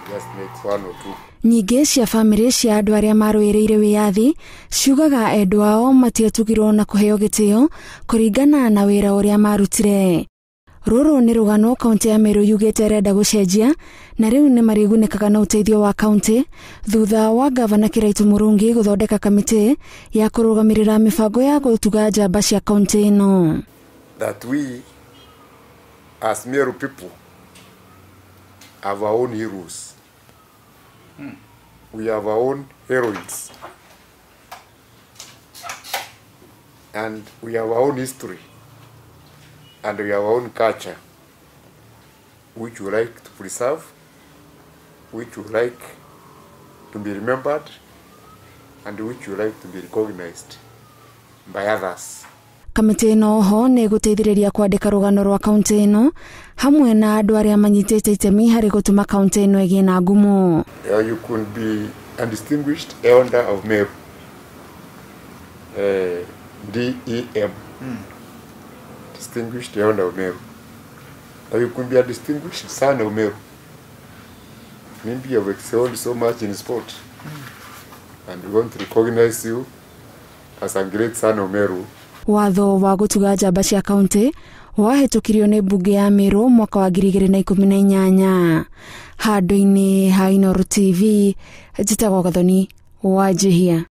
just make one or two. Nyingĩ cia bamĩrĩ cia andũ arĩa marũĩrĩire wĩyathi ciugaga endwa ao matietugirwo na kũheo gĩtĩo kũringana na wĩra ũrĩa marutire. Rũrũ nĩ rũgano kaunti ya Meru yugĩte renda gũcenjia, na rĩu nĩ marigunĩkaga na ũteithio wa kaunti thutha wa Ngabana Kiraitu Murungi gũthondeka kamiti ya kũrũgamĩrĩra mĩbango ya gutuga njamba cia kaunti ĩno. That we as Meru people have our own heroes. We have our own heroines. And we have our own history. And we have our own culture, which we like to preserve, which we like to be remembered, and which we like to be recognized by others. Kamiti ĩno ho nĩ gũteithĩrĩria kwandĩka rũgano rwa kaunti ĩno hamwe na andũ arĩa manyitĩte itemi harĩ gũtũma kaunti ĩno ĩgĩe na ngumo. You could be a distinguished elder of Meru, DEM. Distinguished elder of Meru. Or you could be a distinguished son of Meru. Maybe you have excelled so much in sport, and we want to recognize you as a great son of Meru. Watho wa gutuga njamba cia kaunti wahĩtũkirio nĩ mbunge ya Meru mwaka wa 2018. Handũ-inĩ ha Inooro TV, njĩtagwo Gathoni wa Njihia.